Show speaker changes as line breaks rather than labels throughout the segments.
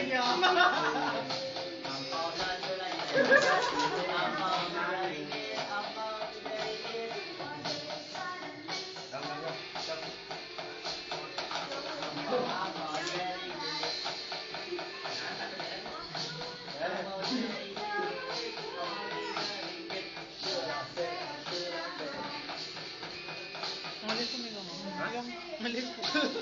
Mali ko megang. Mali ko.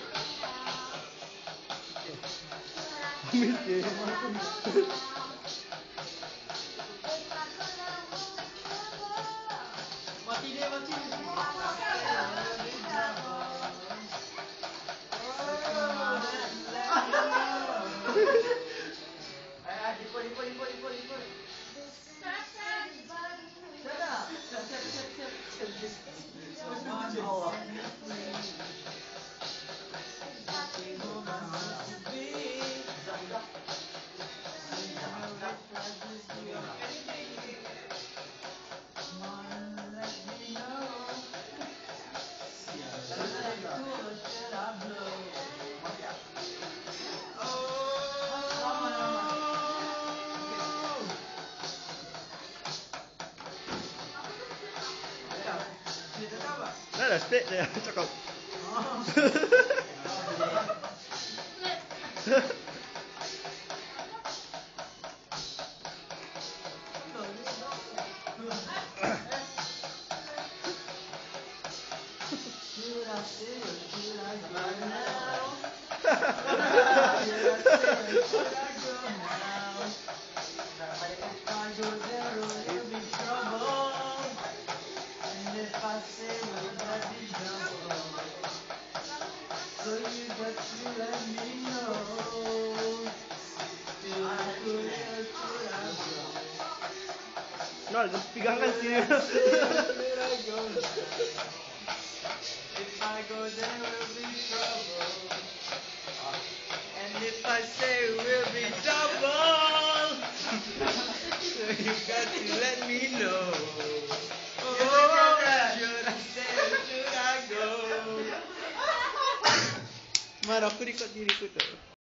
Dah split dia cakap. No, pegangkan serius.
If I go there will be trouble, and if I say will be double, so you got to let me know. Should I stay or should I go?
Mar, aku record diri ko tu.